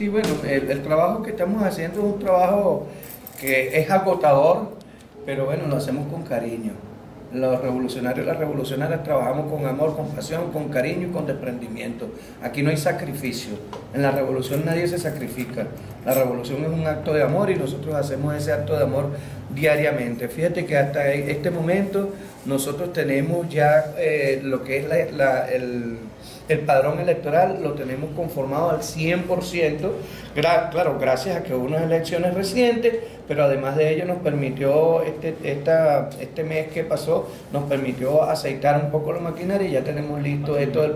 Sí, bueno, el trabajo que estamos haciendo es un trabajo que es agotador, pero bueno, lo hacemos con cariño. Los revolucionarios y las revolucionarias trabajamos con amor, con pasión, con cariño y con desprendimiento. Aquí no hay sacrificio. En la revolución nadie se sacrifica. La revolución es un acto de amor y nosotros hacemos ese acto de amor diariamente. Fíjate que hasta este momento nosotros tenemos ya lo que es el padrón electoral, lo tenemos conformado al 100%, claro, gracias a que hubo unas elecciones recientes, pero además de ello nos permitió, este mes que pasó, nos permitió aceitar un poco la maquinaria y ya tenemos listo esto del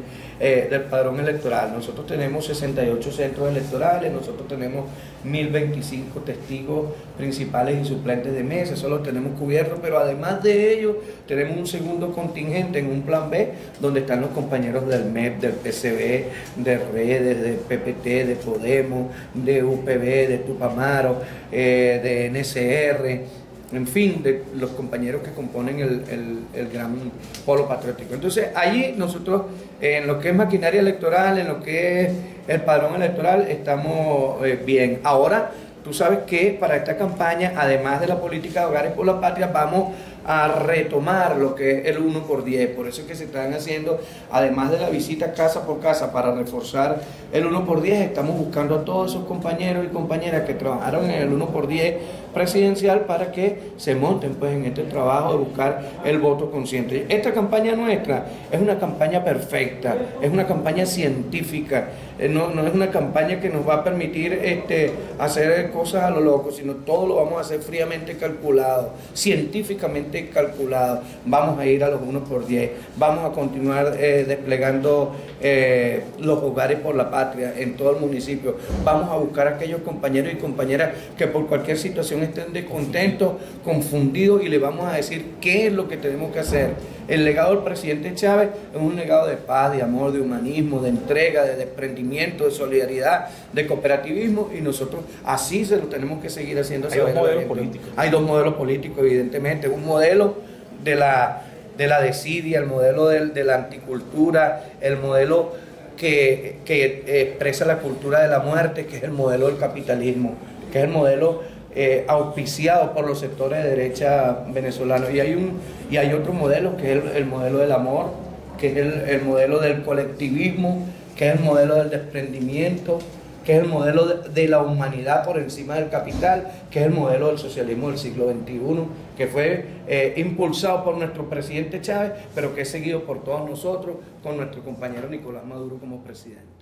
padrón electoral. Nosotros tenemos 68 centros electorales, nosotros tenemos 1025 testigos principales y suplentes de mesa, eso lo tenemos cubierto, pero además de ello tenemos un segundo contingente en un plan B, donde están los compañeros del MEP, del PCB, de Redes, de PPT, de Podemos, de UPB, de Tupamaro, de NCR, en fin, de los compañeros que componen el gran polo patriótico. Entonces, allí nosotros, en lo que es maquinaria electoral, en lo que es el padrón electoral, estamos bien. Ahora, tú sabes que para esta campaña, además de la política de Hogares por la Patria, vamos a retomar lo que es el 1x10, por eso es que se están haciendo, además de la visita casa por casa para reforzar el 1x10, estamos buscando a todos esos compañeros y compañeras que trabajaron en el 1x10 presidencial para que se monten pues en este trabajo de buscar el voto consciente. Esta campaña nuestra es una campaña perfecta, es una campaña científica, no es una campaña que nos va a permitir hacer cosas a lo loco, sino todo lo vamos a hacer fríamente calculado, científicamente calculado. Vamos a ir a los 1x10, vamos a continuar desplegando los hogares por la patria en todo el municipio, vamos a buscar a aquellos compañeros y compañeras que por cualquier situación estén descontentos, confundidos, y le vamos a decir qué es lo que tenemos que hacer. El legado del presidente Chávez es un legado de paz, de amor, de humanismo, de entrega, de desprendimiento, de solidaridad, de cooperativismo, y nosotros así se lo tenemos que seguir haciendo. Hay dos modelos políticos. Hay dos modelos políticos, evidentemente. Un modelo de la desidia, el modelo de la anticultura, el modelo que expresa la cultura de la muerte, que es el modelo del capitalismo, que es el modelo auspiciado por los sectores de derecha venezolanos. Y hay otro modelo, que es el modelo del amor, que es el modelo del colectivismo, que es el modelo del desprendimiento, que es el modelo de la humanidad por encima del capital, que es el modelo del socialismo del siglo XXI, que fue impulsado por nuestro presidente Chávez, pero que es seguido por todos nosotros, con nuestro compañero Nicolás Maduro como presidente.